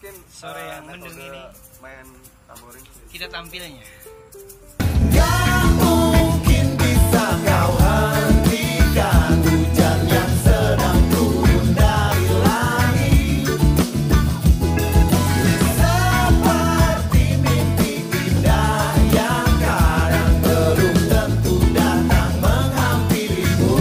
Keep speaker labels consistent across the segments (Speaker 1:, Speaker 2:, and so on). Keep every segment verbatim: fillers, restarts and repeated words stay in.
Speaker 1: mungkin
Speaker 2: sore
Speaker 1: uh,
Speaker 2: yang mendung ini
Speaker 1: main tamboring
Speaker 2: kita tampilnya.
Speaker 3: Gak mungkin bisa kau hentikan hujan yang sedang turun dari langit. Seperti mimpi indah yang kadang belum tentu datang menghampirimu.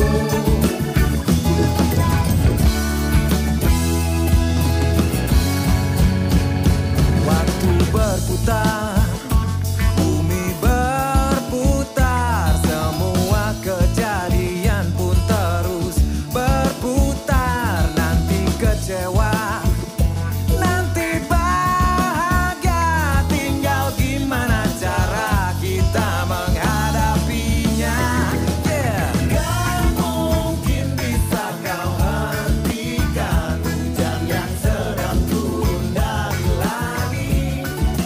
Speaker 3: Waktu berputar, bumi berputar, semua kejadian pun terus berputar. Nanti kecewa, nanti bahagia, tinggal gimana cara kita menghadapinya. Yeah. Gak mungkin bisa kau hentikan hujan yang sedang turun dari langit.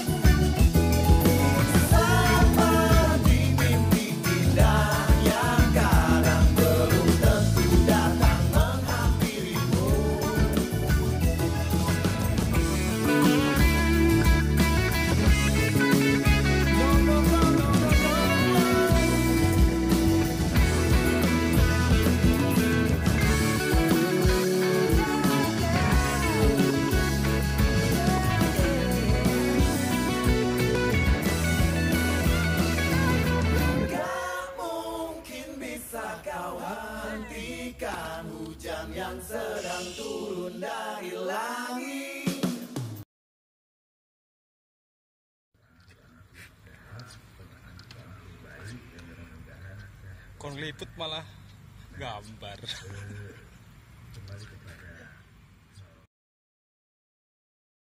Speaker 3: Seperti mimpi indah yang kadang belum tentu datang menghampirimu. Gak mungkin bisa kau hentikan hujan yang sedang turun dari langit.
Speaker 2: Kon liput malah gambar.
Speaker 4: Kembali kepada